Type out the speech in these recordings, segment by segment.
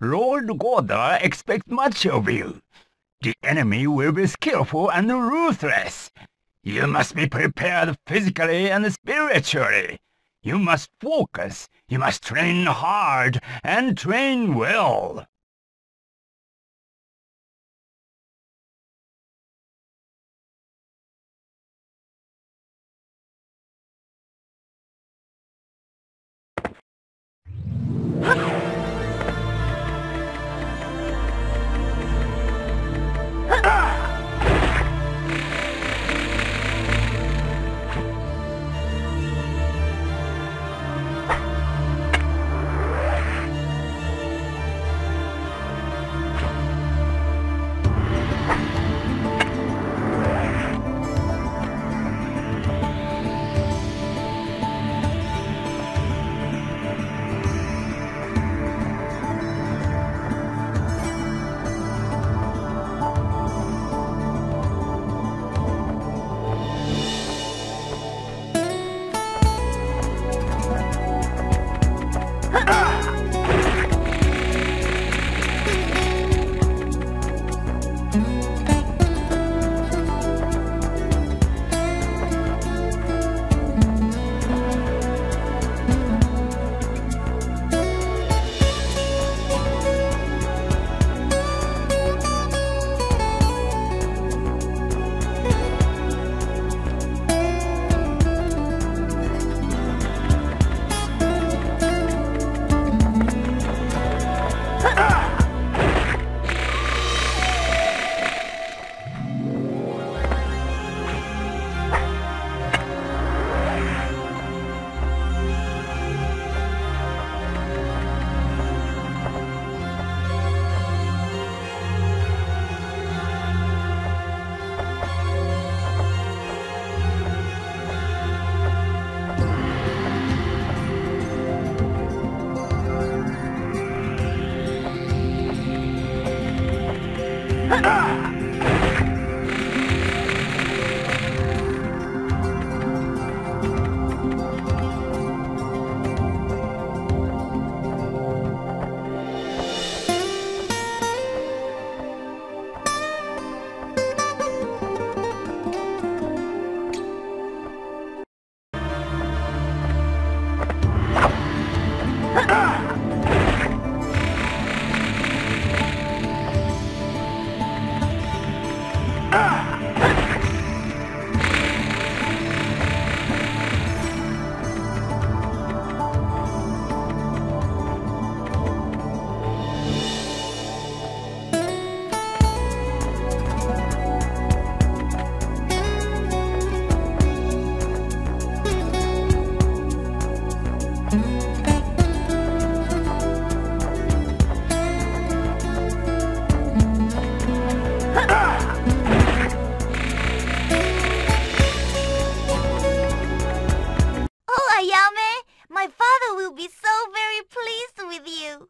Lord Goda expects much of you. The enemy will be skillful and ruthless. You must be prepared physically and spiritually. You must focus. You must train hard and train well. My father will be so very pleased with you.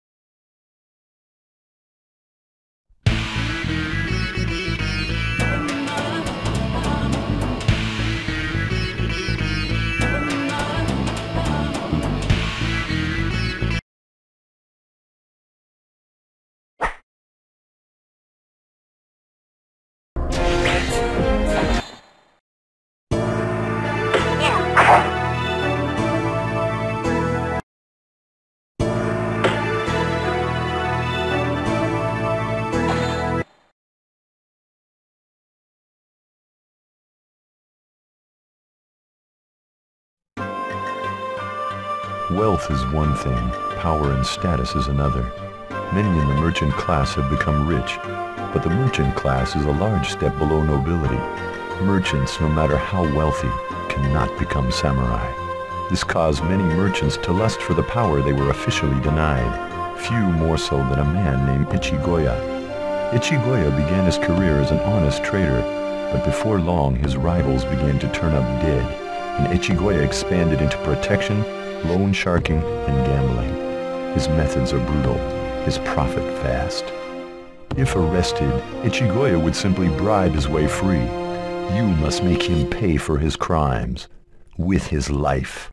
Wealth is one thing, power and status is another. Many in the merchant class have become rich, but the merchant class is a large step below nobility. Merchants, no matter how wealthy, cannot become samurai. This caused many merchants to lust for the power they were officially denied, few more so than a man named Ichigoya. Ichigoya began his career as an honest trader, but before long his rivals began to turn up dead, and Ichigoya expanded into protection, loan sharking, and gambling. His methods are brutal, his profit vast. If arrested, Ichigoya would simply bribe his way free. You must make him pay for his crimes with his life.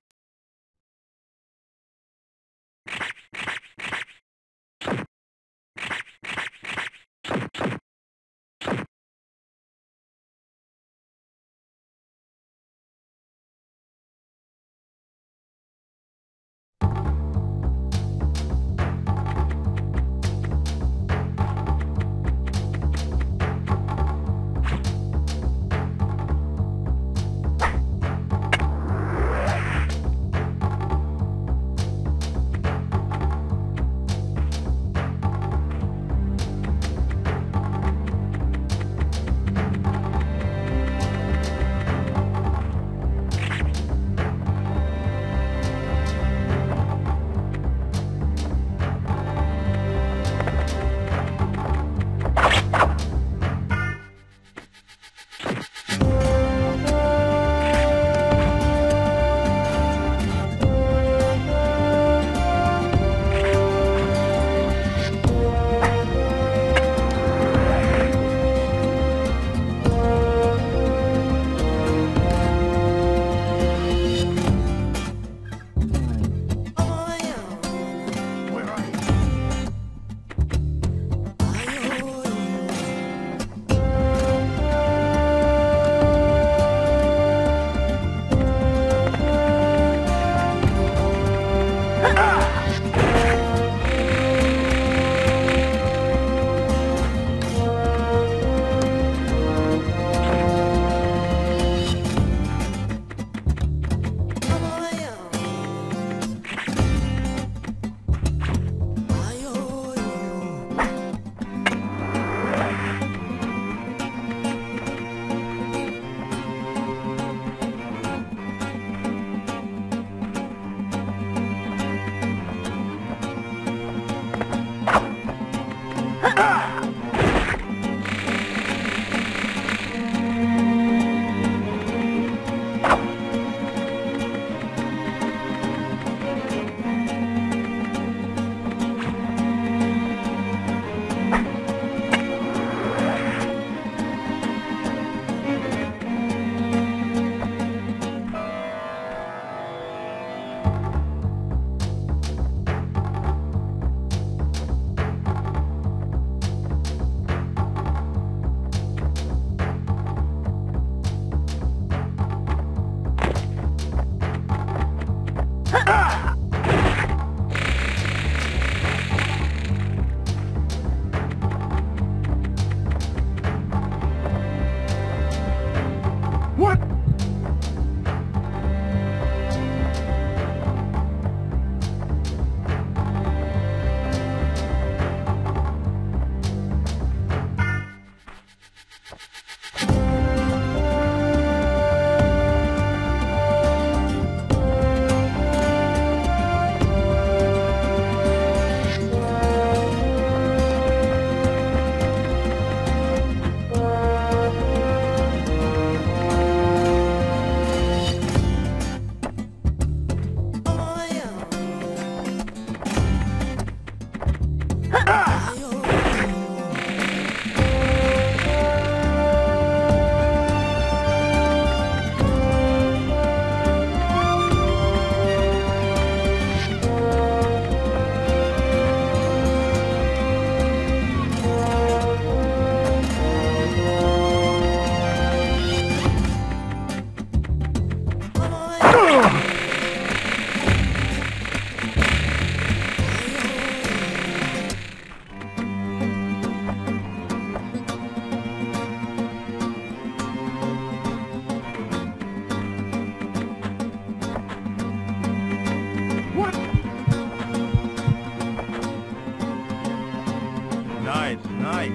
night.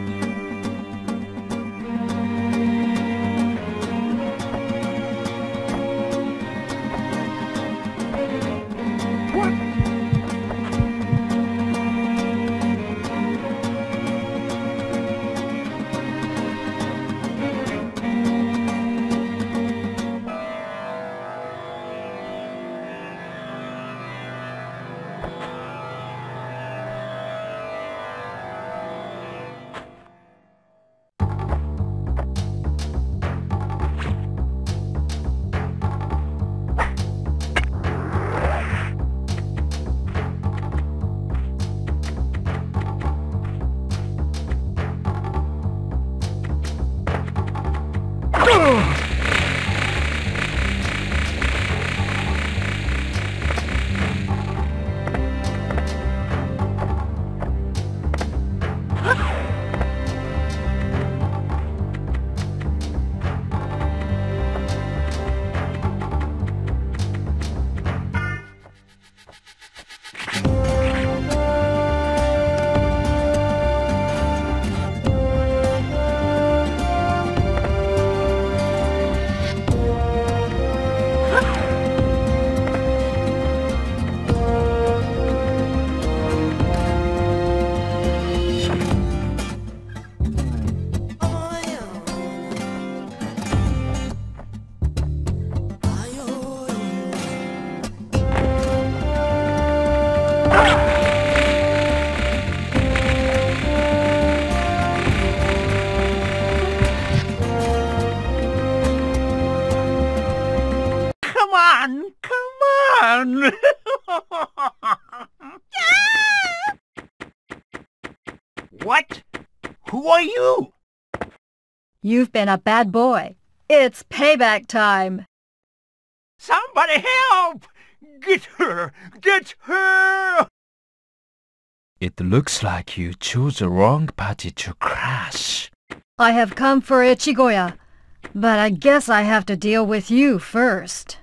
Come on! What? Who are you? You've been a bad boy. It's payback time. Somebody help! Get her! Get her! It looks like you chose the wrong party to crash. I have come for Ichigoya, but I guess I have to deal with you first.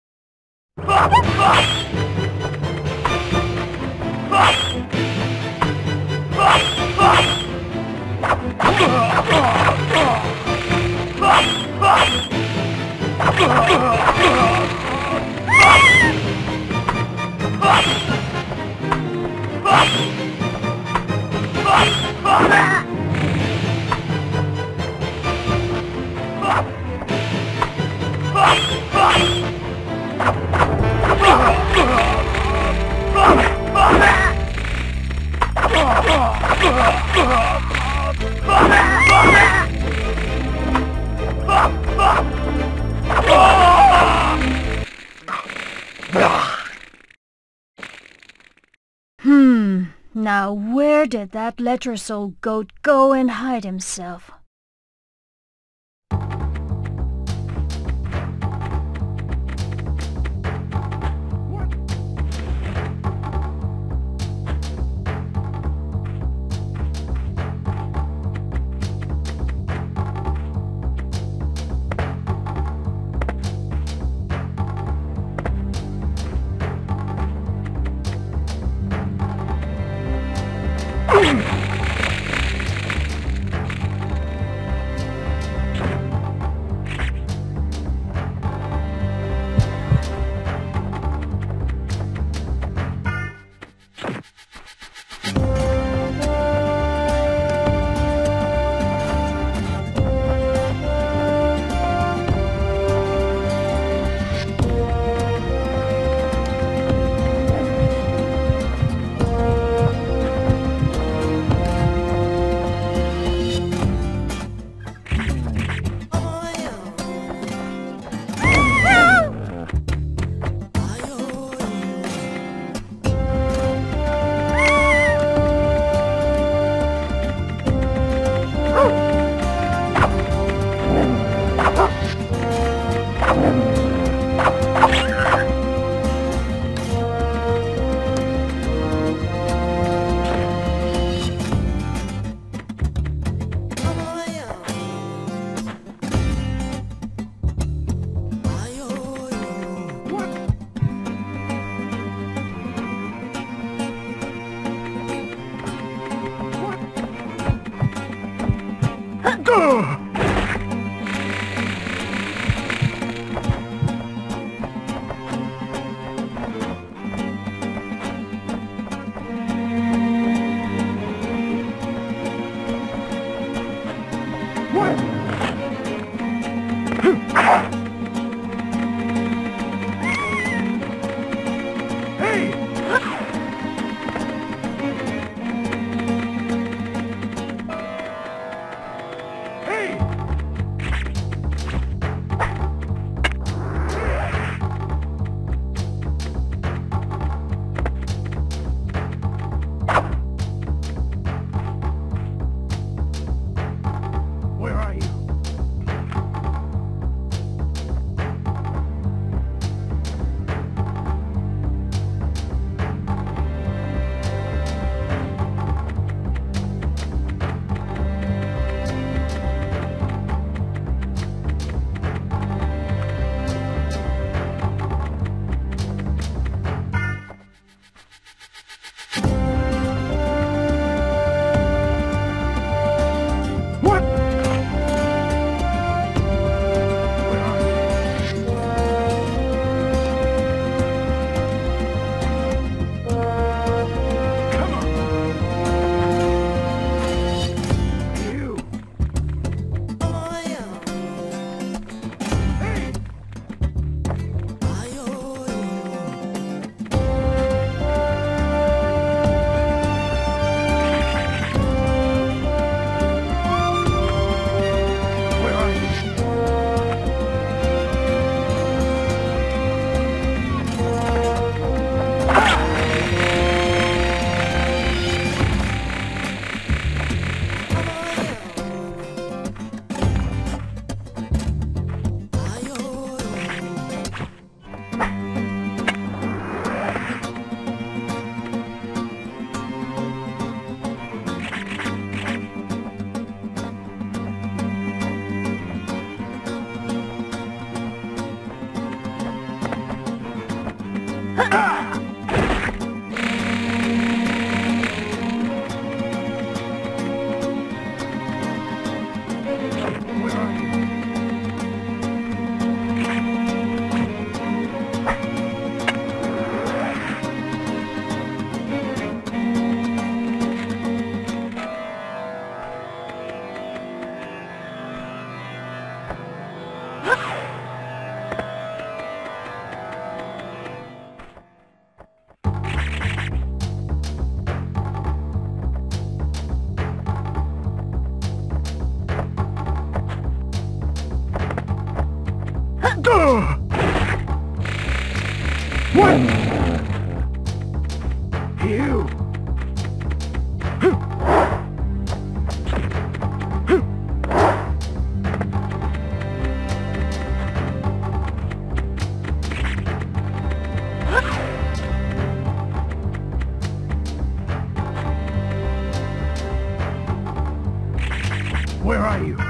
Now where did that Letrasoul goat go and hide himself? Where are you? What? Where are you? Come on. You. Hey. Where are you? Where are you? What? You. Where are you?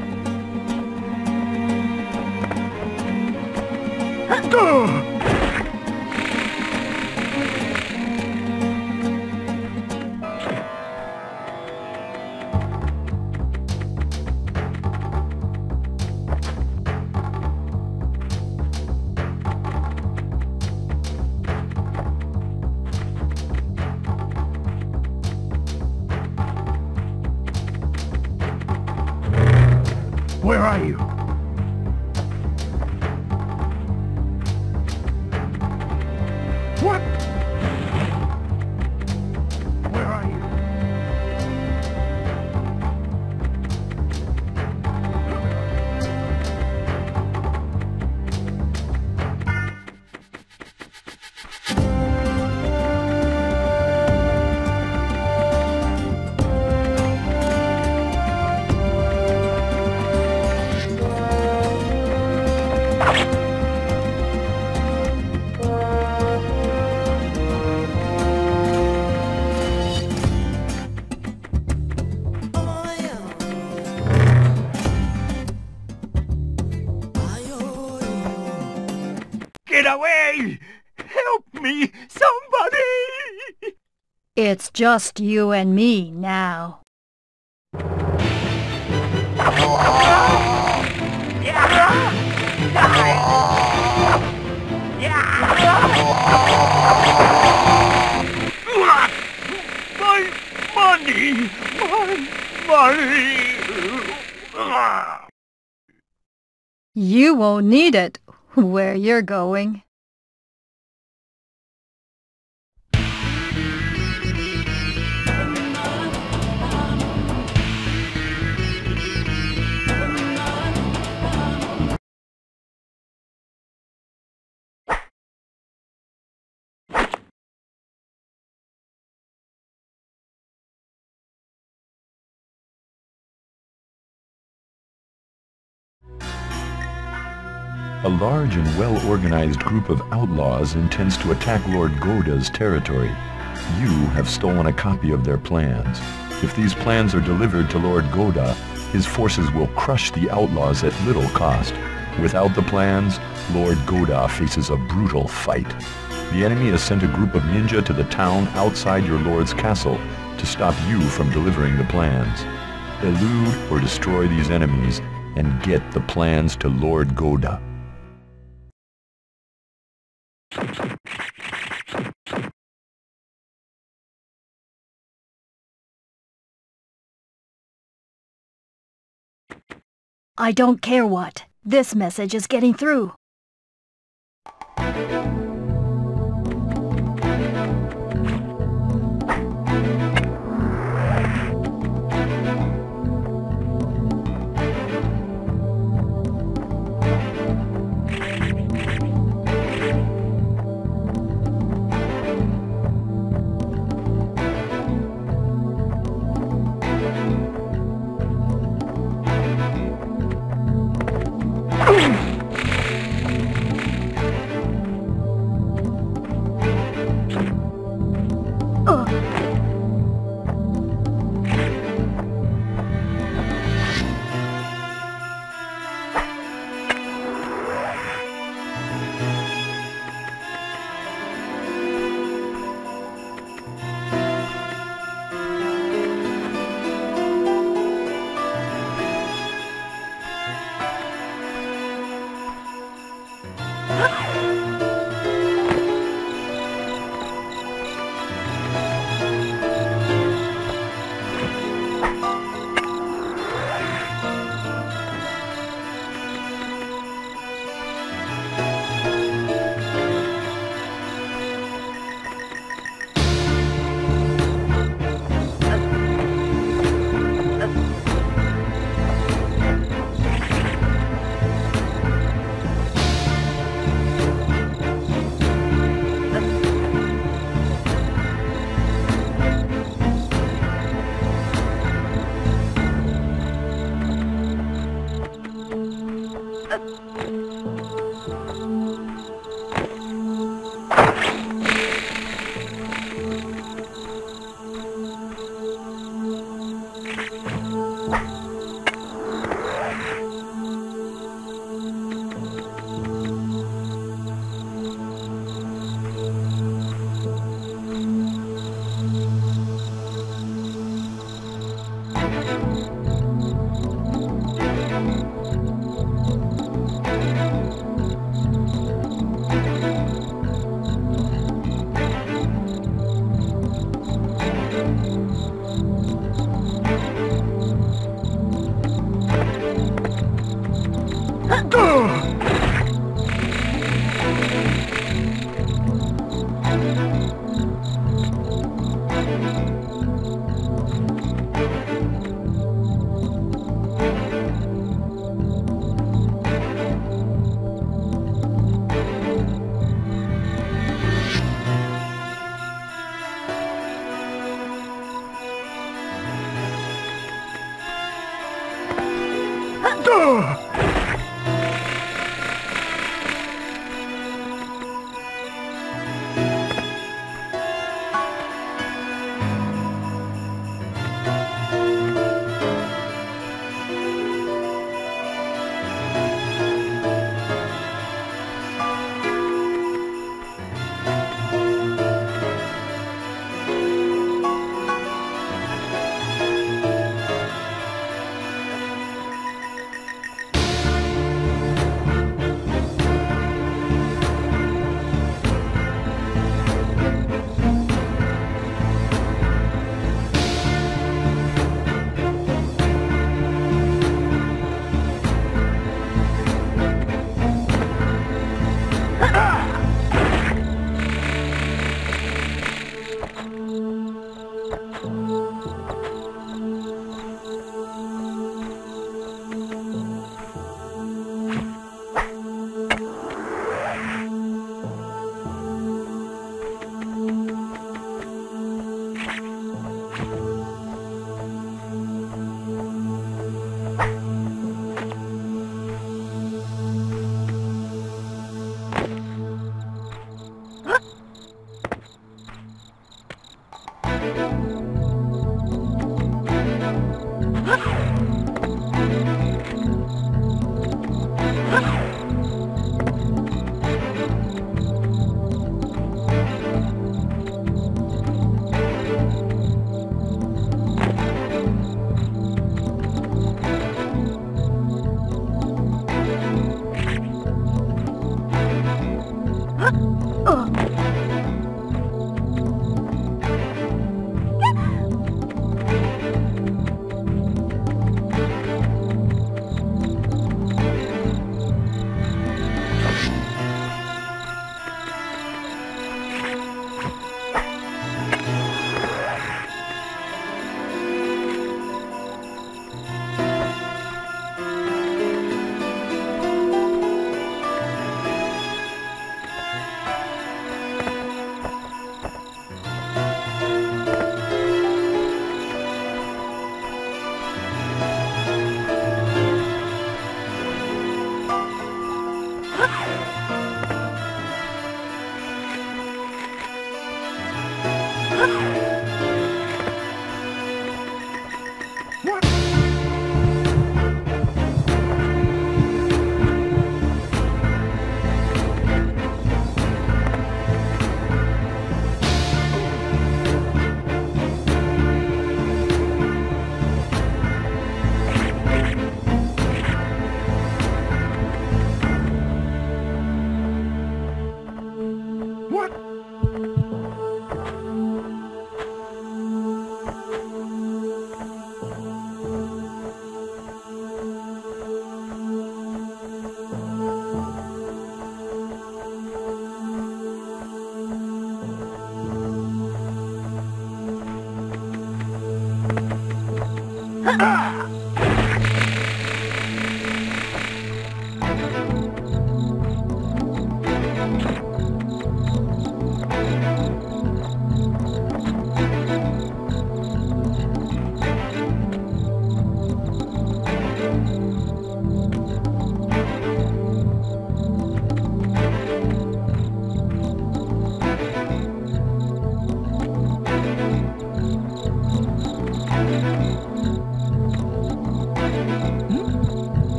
Ugh! are you? What? Where are you? Get away! Help me, somebody! It's just you and me now. My money! My money! You won't need it where you're going. A large and well-organized group of outlaws intends to attack Lord Goda's territory. You have stolen a copy of their plans. If these plans are delivered to Lord Goda, his forces will crush the outlaws at little cost. Without the plans, Lord Goda faces a brutal fight. The enemy has sent a group of ninja to the town outside your lord's castle to stop you from delivering the plans. Elude or destroy these enemies and get the plans to Lord Goda. I don't care what. This message is getting through.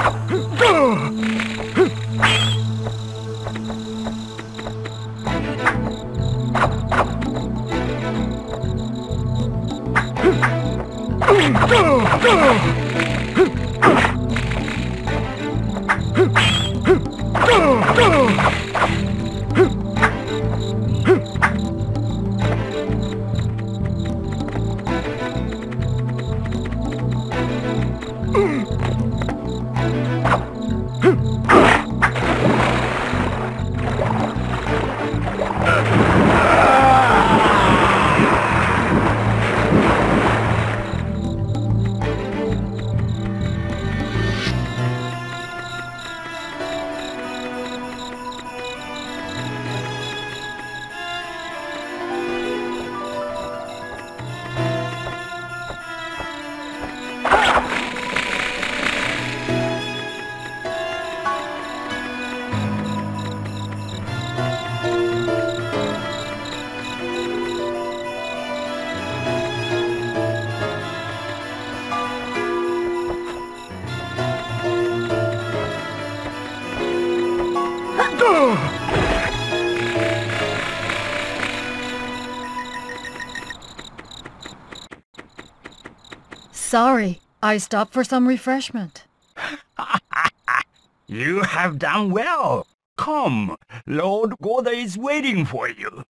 Sorry, I stopped for some refreshment. You have done well. Come, Lord Goda is waiting for you.